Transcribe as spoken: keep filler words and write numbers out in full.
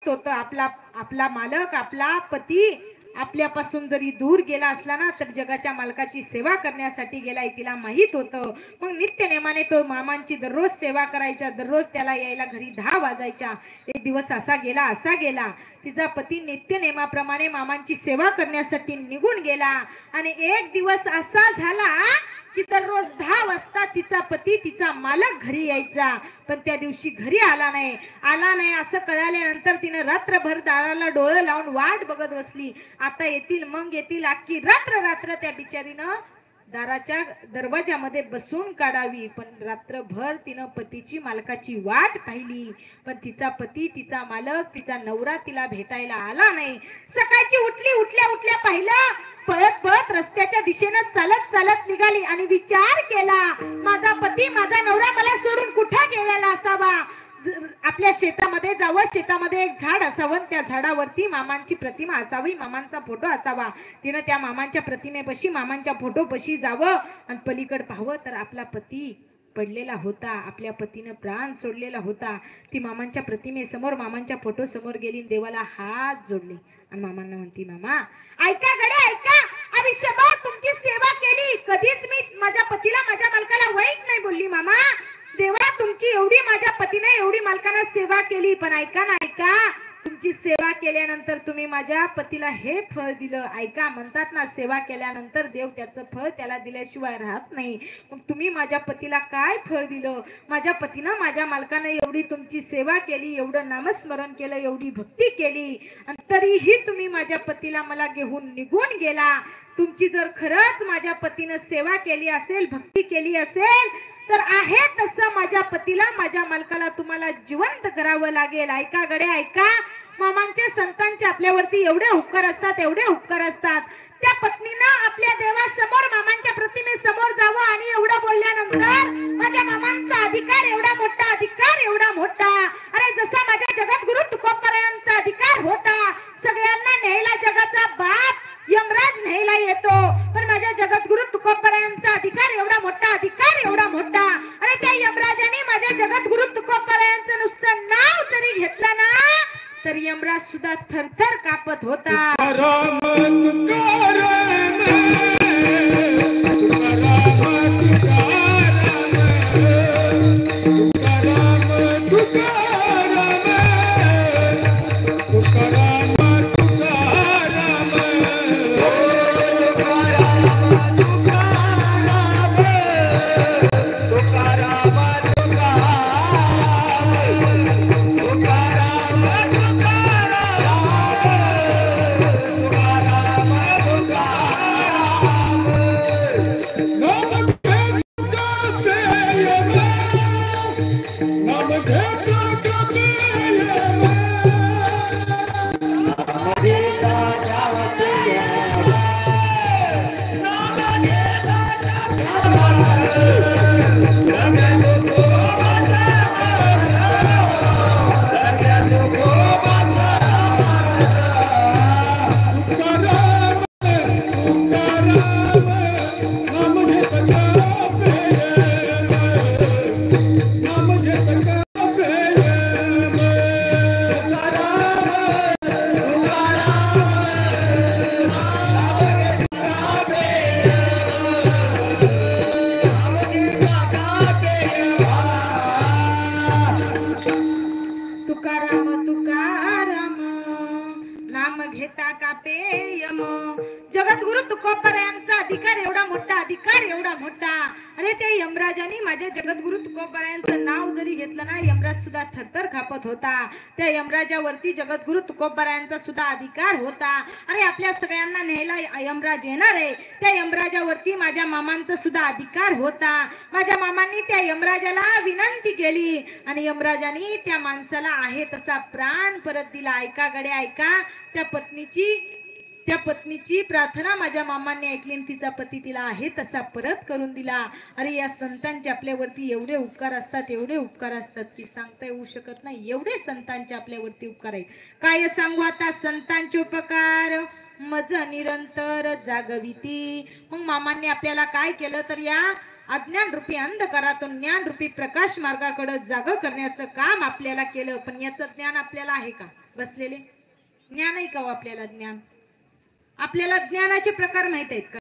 होतं आपला आपला मालक आपला पती आपल्यापासून जरी दूर गेला असला ना तर जगाच्या मालकाची सेवा करण्यासाठी गेलाय तिला माहित होतं। मग नित्य नेमाने तो मामांची दररोज सेवा करायचा, दररोज त्याला यायला घरी दहा वाजायच्या। एक दिवस असा गेला असा गेला तिचा पती नित्य नेमाप्रमाणे मामांची सेवा करण्यासाठी निघून गेला आणि एक दिवस असा झाला की दररोज दहा वाजता तिचा पती तिचा मालक घरी यायचा, पण त्या दिवशी घरी आला नाही आला नाही असं कळाल्यानंतर तिने रात्रभर दाराला डोळे लावून वाट बघत बसली। आता येतील मग येतील, अख्खी रात्र रात्र त्या बिचारीनं दाराच्या दरवाजामध्ये बसून काढावी, पण रात्रभर तिनं पतीची मालकाची वाट पाहिली, पण तिचा पती तिचा मालक तिचा नवरा तिला भेटायला आला नाही। सकाळची उठली, उठल्या उठल्या पाहिलं, पळत पळत रस्त्याच्या दिशेने चालत चालत निघाली आणि विचार केला माझा पती माझा नवरा मला सोडून कुठे गेलेला असावा। आपल्या शेतामध्ये जावं, शेतामध्ये एक झाड असावं, त्या झाडावरती मामांची प्रतिमा असावी, मामांचा फोटो असावा। तिने त्या मामांच्या प्रतिमेपाशी मामांच्या फोटोपाशी जावं आणि पलीकड पाहावं तर आपला पती पडलेला होता, आपल्या पतीने प्राण सोडलेला होता। ती मामांच्या प्रतिमेसमोर मामांच्या फोटो समोर गेली, देवाला हात जोडले आणि मामांना म्हणती मामा ऐका गडे ऐका, आयुष्यभर तुमची सेवा केली, कधीच मी माझ्या पतीला माझ्या मालकाला वाईट नाही बोलली मामा। देवा तुमची एवढी माझ्या पतीने एवढी मालकाने सेवा केली, पण ऐका ना ऐका, तुमची सेवा केल्यानंतर तुम्ही माझ्या पतीला हे फळ दिलं। ऐका म्हणतात ना सेवा केल्यानंतर देव त्याचं फळ त्याला दिल्याशिवाय राहत नाही। मग तुम्ही माझ्या पतीला काय फळ दिलं? माझ्या पतीनं माझ्या मालकाने एवढी तुमची सेवा केली, एवढं नामस्मरण केलं, एवढी भक्ती केली आणि तरीही तुम्ही माझ्या पतीला मला घेऊन निघून गेला। तुमची जर खरंच माझ्या पतीने सेवा केली असेल, भक्ती केली असेल तर आहे तसं माझ्या पतीला माझ्या मालकाला तुम्हाला जिवंत करावं लागेल। ऐका गडे ऐका, मामांचे संतांचे आपल्यावरती एवढे उपकार असतात एवढे उपकार असतात। त्या पत्नीनं आपल्या देवासमोर मामांच्या प्रतिमेसमोर जावं आणि एवढं बोलल्यानंतर माझ्या मामांचा अधिकार एवढा मोठा, अधिकार एवढा मोठा, अरे जसा माझ्या जगद्गुरु तुकोबरायांचा अधिकार होता, सगळ्यांना न्यायला जगाचा बाप यमराज न्यायला येतो, पण माझ्या जगद्गुरु तुकोबरायांचा अधिकार एवढा मोठा, अधिकार एवढा मोठा, अरे त्या यमराजाने माझ्या जगद्गुरु तुकोबरायांचं नुसतं नाव जरी घेतलं ना तर यमराज सुद्धा थरथर कापत होता। जगद्गुरु तुकोबरायांचा अधिकार एवढा मोठा, अधिकार एवढा मोठा, अरे त्या यमराजाने माझ्या जगद्गुरु तुकोबरायांचं नाव जरी घेतलं ना यमराज सुद्धा थरथर कापत होता। त्या यमराजावरती जगद्गुरु तुकोबरायांचा सुद्धा अधिकार होता। अरे आपल्या सगळ्यांना न्यायला यमराज येणार आहे, त्या यमराजावरती माझ्या मामांचा सुद्धा अधिकार होता। माझ्या मामांनी त्या यमराजाला विनंती केली आणि यमराजाने त्या माणसाला आहे तसा प्राण परत दिला। ऐका गडे ऐका, त्या पत्नीची त्या पत्नीची प्रार्थना माझ्या मामांनी ऐकली आणि तिचा पती तिला आहे तसा परत करून दिला। अरे या संतांचे आपल्यावरती एवढे उपकार असतात, एवढे उपकार असतात की सांगता येऊ शकत नाही, एवढे संतांचे आपल्यावरती उपकार आहेत। काय सांगू आता संतांचे उपकार, मज निरंतर जागविती। मग मामांनी आपल्याला काय केलं तर या अज्ञान रूपी अंधकारातून ज्ञान रूपी प्रकाश मार्गाकडे जाग करण्याचं काम आपल्याला केलं, पण याचं ज्ञान आपल्याला आहे का? बसलेले ज्ञान आहे का हो आपल्याला? ज्ञान आपल्याला ज्ञानाचे प्रकार माहित आहेत का?